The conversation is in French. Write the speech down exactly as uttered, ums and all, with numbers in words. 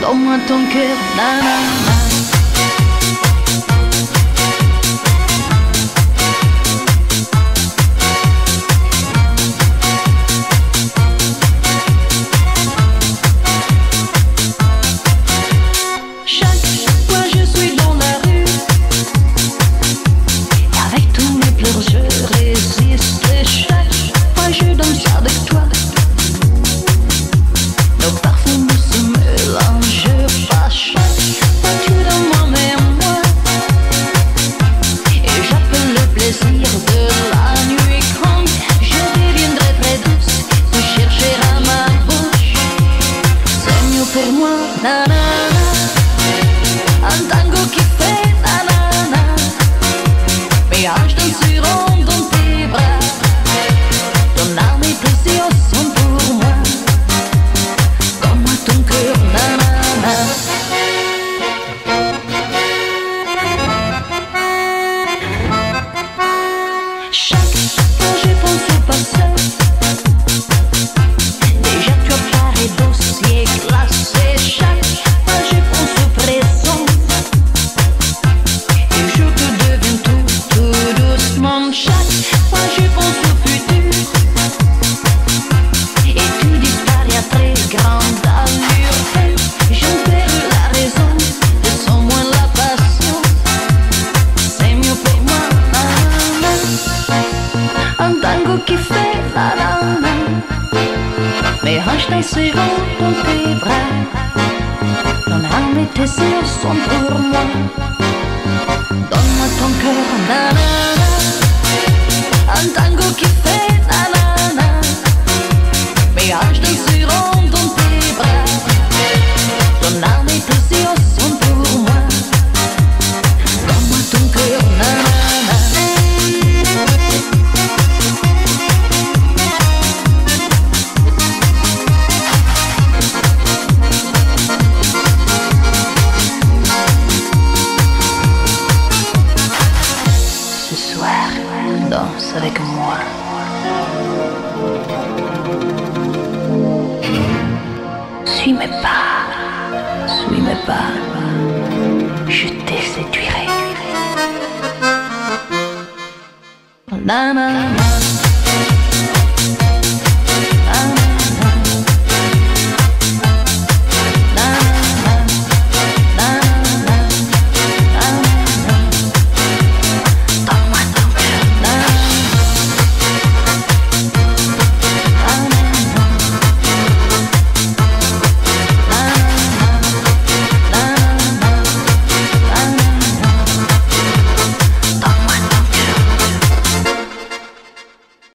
Donne-moi ton cœur, nanana. Pour moi, nanana, un tango qui fait nanana, mes hanches danseront dans tes bras, ton âme est précieuse sont pour moi, donne-moi ton cœur, nanana. Chaque fois je pense au passé, déjà tu apparais dossier glacé. Chaque fois je pense au présent et je te deviens tout, tout doucement. Chaque fois je pense au futur et tu disparais à très grande allure. J'en perds la raison et sans moins la passion. C'est mieux pour moi, nanana, un tango qui fait la nanana. Mes hanches danseront dans tes bras, ton âme et tes yeux sont pour moi. Donne-moi ton cœur, nanana, un tango qui fait nanana. Mes hanches danseront dans tes bras, ton âme et tes yeux sont pour moi. Donne-moi ton cœur, nanana. Danse avec moi. Suis mes pas, suis mes pas, je te séduirai. Nanana.